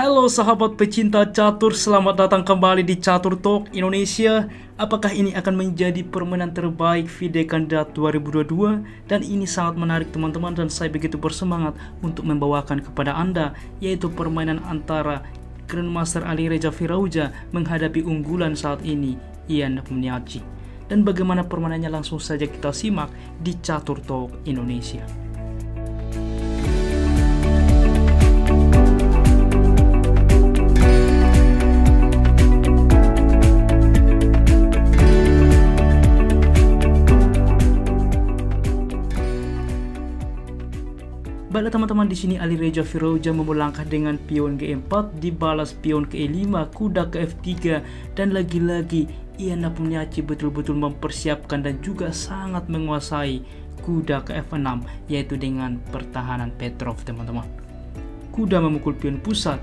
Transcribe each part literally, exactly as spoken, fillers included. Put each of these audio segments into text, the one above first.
Halo sahabat pecinta catur, selamat datang kembali di Catur Talk Indonesia. Apakah ini akan menjadi permainan terbaik V D Kandidat dua ribu dua puluh dua? Dan ini sangat menarik teman-teman, dan saya begitu bersemangat untuk membawakan kepada Anda, yaitu permainan antara Grandmaster Ali Reza Firauja menghadapi unggulan saat ini, Ian Nepomniachtchi. Dan bagaimana permainannya, langsung saja kita simak di Catur Talk Indonesia. Baiklah teman-teman, di sini Ali Reza Firauja memulangkah dengan pion G empat, dibalas pion ke E lima, kuda ke F tiga, dan lagi-lagi Ian Nepomniachtchi betul-betul mempersiapkan dan juga sangat menguasai kuda ke F enam, yaitu dengan pertahanan Petrov teman-teman. Kuda memukul pion pusat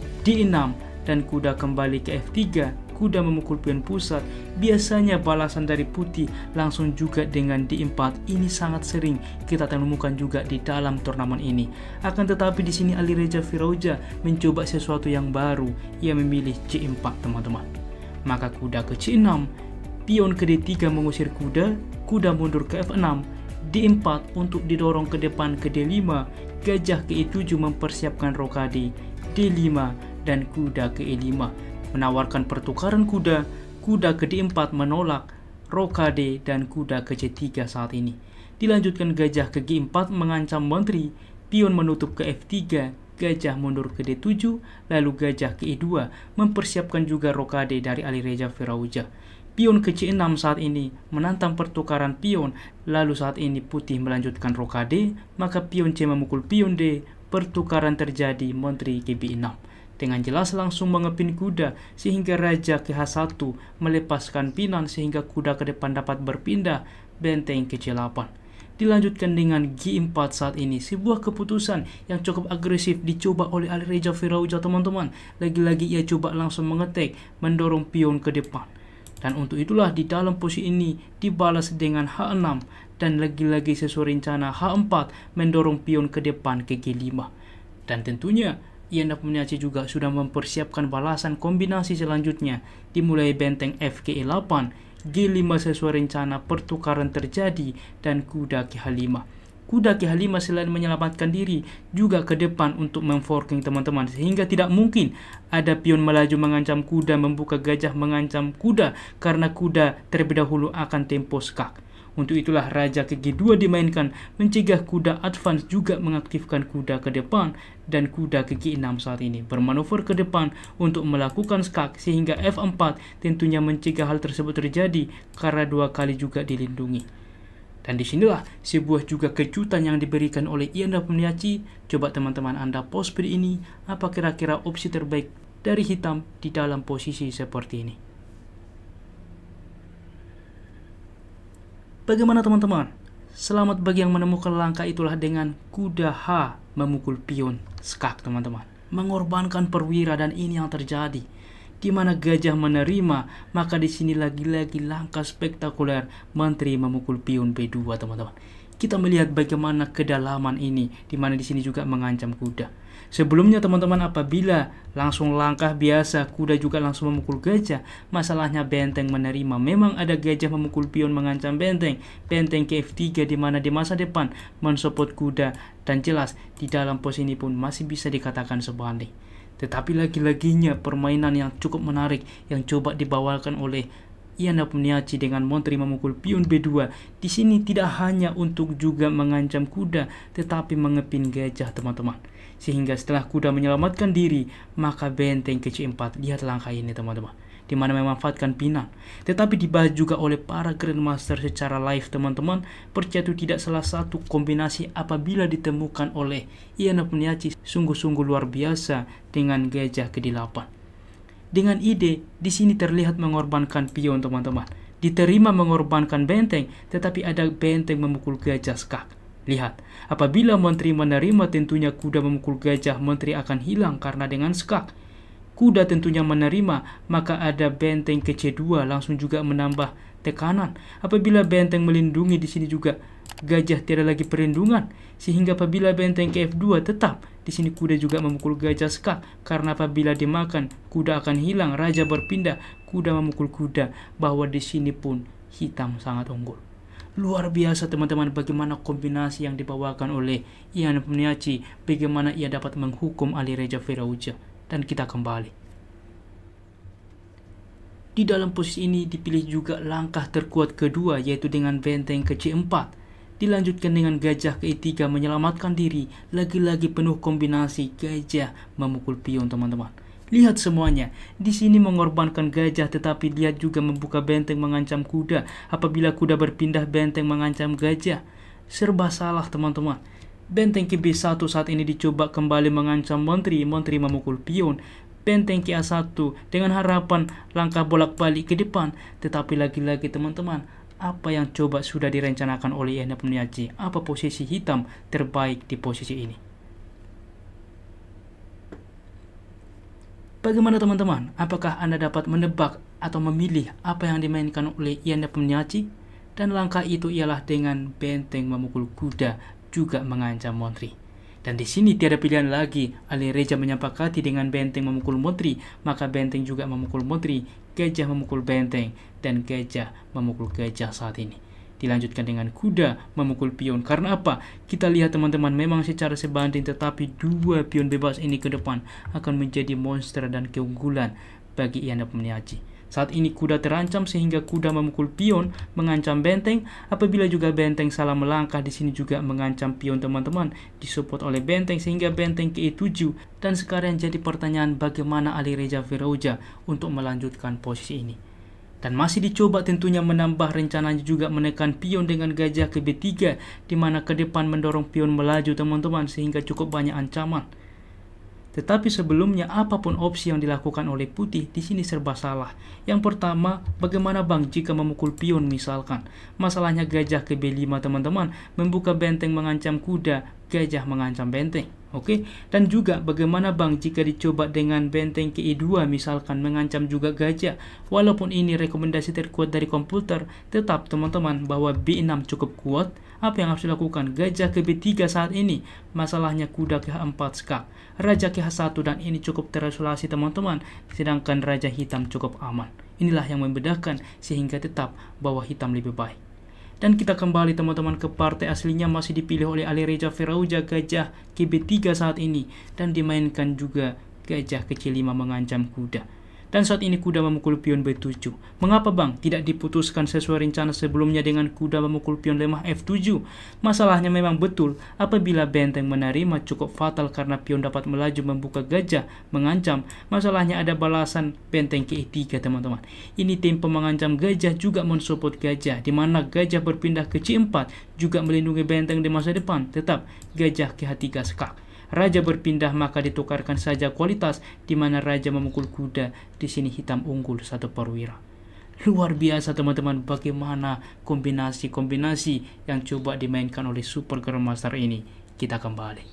D enam dan kuda kembali ke F tiga. Kuda memukul pion pusat. Biasanya balasan dari putih langsung juga dengan D empat. Ini sangat sering kita temukan juga di dalam turnamen ini. Akan tetapi di sini Ali Reza Firauja mencoba sesuatu yang baru. Ia memilih C empat teman-teman. Maka kuda ke C enam, pion ke D tiga mengusir kuda, kuda mundur ke F enam, D empat untuk didorong ke depan ke D lima, gajah ke E tujuh mempersiapkan rokade, D lima, dan kuda ke E lima. Menawarkan pertukaran kuda, kuda ke D empat menolak, rokade, dan kuda ke C tiga saat ini. Dilanjutkan gajah ke G empat mengancam menteri, pion menutup ke F tiga, gajah mundur ke D tujuh, lalu gajah ke E dua, mempersiapkan juga rokade dari Ali Reza Firauja. Pion ke C enam saat ini menantang pertukaran pion, lalu saat ini putih melanjutkan rokade, maka pion C memukul pion D, pertukaran terjadi, menteri ke B enam. Dengan jelas langsung mengepin kuda sehingga raja ke H satu melepaskan pinan sehingga kuda ke depan dapat berpindah, benteng ke C delapan. Dilanjutkan dengan G empat saat ini, sebuah keputusan yang cukup agresif dicoba oleh Ali Reza Firauja teman-teman. Lagi-lagi ia coba langsung mengetek, mendorong pion ke depan. Dan untuk itulah di dalam posisi ini dibalas dengan H enam dan lagi-lagi sesuai rencana H empat mendorong pion ke depan ke G lima. Dan tentunya Ian Nepomniachtchi juga sudah mempersiapkan balasan kombinasi selanjutnya, dimulai benteng F ke E delapan, G lima sesuai rencana pertukaran terjadi, dan kuda ke H lima. Kuda ke H lima selain menyelamatkan diri, juga ke depan untuk memforking teman-teman, sehingga tidak mungkin ada pion melaju mengancam kuda, membuka gajah mengancam kuda, karena kuda terlebih dahulu akan tempo skak. Untuk itulah raja ke G dua dimainkan, mencegah kuda advance juga mengaktifkan kuda ke depan, dan kuda ke G enam saat ini bermanuver ke depan untuk melakukan skak, sehingga F empat tentunya mencegah hal tersebut terjadi karena dua kali juga dilindungi. Dan disinilah sebuah juga kejutan yang diberikan oleh Ian Nepomniachtchi. Coba teman-teman Anda pause video ini, apa kira-kira opsi terbaik dari hitam di dalam posisi seperti ini? Bagaimana teman-teman? Selamat bagi yang menemukan langkah itulah dengan kuda H memukul pion skak teman-teman. Mengorbankan perwira, dan ini yang terjadi. Di mana gajah menerima, maka di sini lagi-lagi langkah spektakuler, menteri memukul pion B dua teman-teman. Kita melihat bagaimana kedalaman ini, di mana di sini juga mengancam kuda. Sebelumnya teman-teman, apabila langsung langkah biasa, kuda juga langsung memukul gajah. Masalahnya benteng menerima. Memang ada gajah memukul pion mengancam benteng. Benteng ke F tiga di mana di masa depan mensupport kuda, dan jelas di dalam pos ini pun masih bisa dikatakan sebanding. Tetapi lagi-laginya permainan yang cukup menarik yang coba dibawakan oleh Ian Nepomniachtchi dengan menteri memukul pion B dua. Di sini tidak hanya untuk juga mengancam kuda, tetapi mengepin gajah teman-teman. Sehingga setelah kuda menyelamatkan diri, maka benteng ke C empat. Lihat langkah ini teman-teman, di mana memanfaatkan pinan. Tetapi dibahas juga oleh para grandmaster secara live teman-teman. Percaya itu tidak salah satu kombinasi apabila ditemukan oleh Ian Nepomniachtchi sungguh-sungguh luar biasa dengan gajah ke delapan. Dengan ide di sini terlihat mengorbankan pion teman-teman. Diterima mengorbankan benteng, tetapi ada benteng memukul gajah skak. Lihat, apabila menteri menerima tentunya kuda memukul gajah, menteri akan hilang karena dengan skak. Kuda tentunya menerima, maka ada benteng ke C dua langsung juga menambah tekanan. Apabila benteng melindungi di sini juga gajah tiada lagi perlindungan, sehingga apabila benteng ke F dua tetap. Di sini kuda juga memukul gajah skak, karena apabila dimakan kuda akan hilang, raja berpindah, kuda memukul kuda, bahwa di sini pun hitam sangat unggul. Luar biasa teman-teman bagaimana kombinasi yang dibawakan oleh Ian Nepomniachtchi, bagaimana ia dapat menghukum Alireza Firouzja. Dan kita kembali. Di dalam posisi ini dipilih juga langkah terkuat kedua, yaitu dengan benteng ke C empat. Dilanjutkan dengan gajah ke E tiga menyelamatkan diri, lagi-lagi penuh kombinasi gajah memukul pion teman-teman. Lihat semuanya, di sini mengorbankan gajah, tetapi lihat juga membuka benteng mengancam kuda. Apabila kuda berpindah, benteng mengancam gajah. Serba salah teman-teman. Benteng ke B satu saat ini dicoba kembali mengancam Montri, Montri memukul pion. Benteng ke A satu dengan harapan langkah bolak-balik ke depan, tetapi lagi-lagi teman-teman, apa yang coba sudah direncanakan oleh Ian Nepomniachtchi? Apa posisi hitam terbaik di posisi ini? Bagaimana teman-teman? Apakah Anda dapat menebak atau memilih apa yang dimainkan oleh Ian Nepomniachtchi? Dan langkah itu ialah dengan benteng memukul kuda, juga mengancam Montri. Dan di sini tiada pilihan lagi, Alireza menyepakati dengan benteng memukul Montri, maka benteng juga memukul Montri, gajah memukul benteng, dan gajah memukul gajah saat ini. Dilanjutkan dengan kuda memukul pion. Karena apa? Kita lihat teman-teman, memang secara sebanding, tetapi dua pion bebas ini ke depan akan menjadi monster dan keunggulan bagi Ian Nepomniachtchi. Saat ini kuda terancam sehingga kuda memukul pion mengancam benteng. Apabila juga benteng salah melangkah, di sini juga mengancam pion teman-teman, disupport oleh benteng sehingga benteng ke E tujuh. Dan sekarang jadi pertanyaan, bagaimana Alireza Firouzja untuk melanjutkan posisi ini? Dan masih dicoba tentunya menambah rencananya juga menekan pion dengan gajah ke B tiga, di mana ke depan mendorong pion melaju teman-teman sehingga cukup banyak ancaman. Tetapi sebelumnya apapun opsi yang dilakukan oleh putih di sini serba salah. Yang pertama, bagaimana bang jika memukul pion misalkan? Masalahnya gajah ke B lima teman-teman, membuka benteng mengancam kuda, gajah mengancam benteng. Oke, dan juga bagaimana bang jika dicoba dengan benteng ke E dua misalkan, mengancam juga gajah. Walaupun ini rekomendasi terkuat dari komputer, tetap teman-teman bahwa B enam cukup kuat. Apa yang harus dilakukan? Gajah ke B tiga saat ini, masalahnya kuda ke H empat skak, raja ke H satu, dan ini cukup terisolasi teman-teman, sedangkan raja hitam cukup aman. Inilah yang membedakan sehingga tetap bahwa hitam lebih baik. Dan kita kembali teman-teman ke partai aslinya, masih dipilih oleh Alireza Firouzja gajah ke B tiga saat ini, dan dimainkan juga gajah ke C lima mengancam kuda. Dan saat ini kuda memukul pion B tujuh. Mengapa bang tidak diputuskan sesuai rencana sebelumnya dengan kuda memukul pion lemah F tujuh? Masalahnya memang betul, apabila benteng menerima cukup fatal karena pion dapat melaju membuka gajah mengancam. Masalahnya ada balasan benteng ke E tiga teman-teman. Ini tempo mengancam gajah juga mensupport gajah, di mana gajah berpindah ke C empat juga melindungi benteng di masa depan. Tetap gajah ke H tiga skak. Raja berpindah maka ditukarkan saja kualitas, di mana raja memukul kuda. Di sini hitam unggul satu perwira. Luar biasa teman-teman bagaimana kombinasi-kombinasi yang coba dimainkan oleh Super Grandmaster ini. Kita kembali.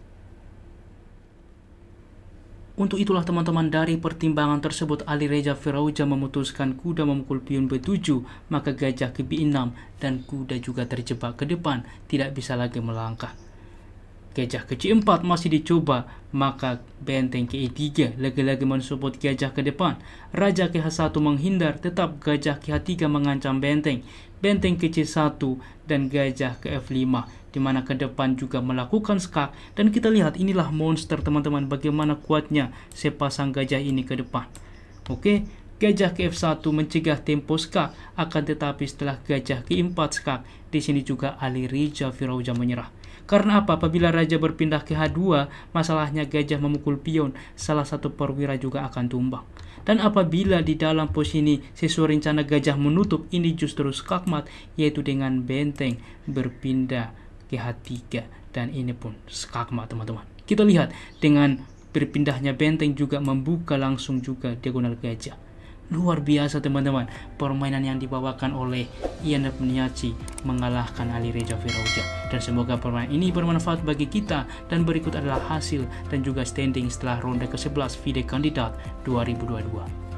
Untuk itulah teman-teman, dari pertimbangan tersebut Alireza Firouzja memutuskan kuda memukul pion B tujuh, maka gajah ke B enam, dan kuda juga terjebak ke depan, tidak bisa lagi melangkah. Gajah ke C empat masih dicoba, maka benteng ke E tiga lagi-lagi mensupport gajah ke depan. Raja ke H satu menghindar, tetap gajah ke H tiga mengancam benteng. Benteng ke C satu dan gajah ke F lima, di mana ke depan juga melakukan skak. Dan kita lihat inilah monster teman-teman, bagaimana kuatnya sepasang gajah ini ke depan. Oke, gajah ke F satu mencegah tempo skak, akan tetapi setelah gajah ke empat skak, di sini juga Alireza Firouzja menyerah. Karena apa? Apabila raja berpindah ke H dua, masalahnya gajah memukul pion, salah satu perwira juga akan tumbang. Dan apabila di dalam posisi ini sesuai rencana gajah menutup, ini justru skakmat, yaitu dengan benteng berpindah ke H tiga, dan ini pun skakmat teman-teman. Kita lihat dengan berpindahnya benteng juga membuka langsung juga diagonal gajah. Luar biasa teman-teman, permainan yang dibawakan oleh Ian Nepomniachtchi mengalahkan Alireza Firouzja. Dan semoga permainan ini bermanfaat bagi kita. Dan berikut adalah hasil dan juga standing setelah ronde ke sebelas V D Kandidat dua ribu dua puluh dua.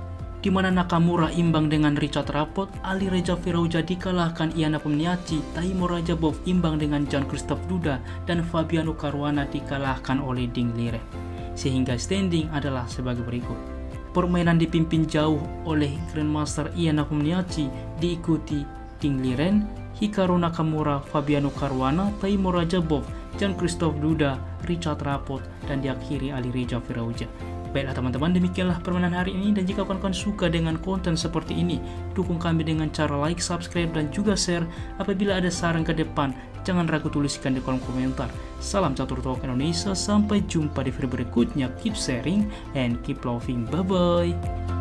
di mana Nakamura imbang dengan Richard Rapport, Ali Reza Firouzja dikalahkan Ian Nepomniachtchi, Taimur Rajabov imbang dengan Jan-Christophe Duda, dan Fabiano Caruana dikalahkan oleh Ding Liren. Sehingga standing adalah sebagai berikut. Permainan dipimpin jauh oleh Grandmaster Ian Nepomniachtchi, diikuti Ding Liren, Hikaru Nakamura, Fabiano Caruana, Taimur Rajabov, Jan-Christophe Duda, Richard Rapport, dan diakhiri Ali Reza Firouzja. Baiklah teman-teman, demikianlah permainan hari ini, dan jika kawan-kawan suka dengan konten seperti ini, dukung kami dengan cara like, subscribe, dan juga share. Apabila ada saran ke depan, jangan ragu tuliskan di kolom komentar. Salam Catur Talk Indonesia, sampai jumpa di video berikutnya. Keep sharing and keep loving, bye-bye.